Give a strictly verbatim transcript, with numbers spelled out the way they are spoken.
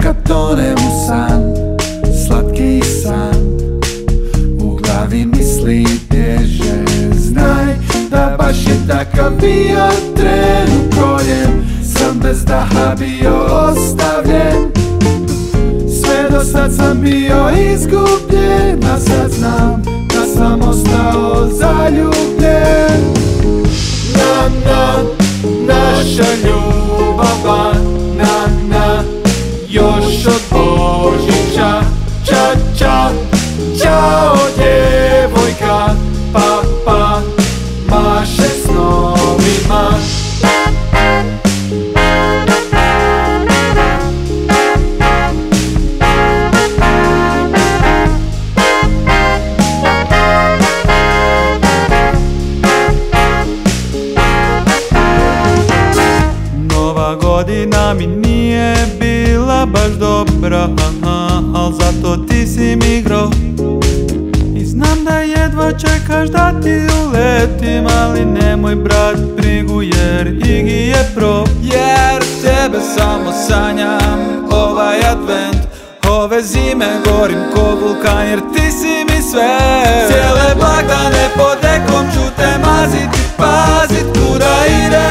kad tonem u san, slatki san. U glavi misli bježe, znaj da baš je takav bio tren u kojem sam bez daha bio ostavljen. Sve do sad sam bio izgubljen, a sad znam da sam ostao zaljubljen. Na, na, naša ljubav, na, na, još od Božića. Ča, ča, čao djevojka, pa, pa, maše snovima. Nova godina mi nije bila baš dobra, al zato ti si mi igro. I znam da jedva čekaš da ti uletim, ali nemoj brat brigu jer Igi je pro. Jer tebe samo sanjam ovaj advent, ove zime gorim ko vulkan jer ti si mi sve. Cijele blagdane pod dekom ću te mazit i pazit kuda idem.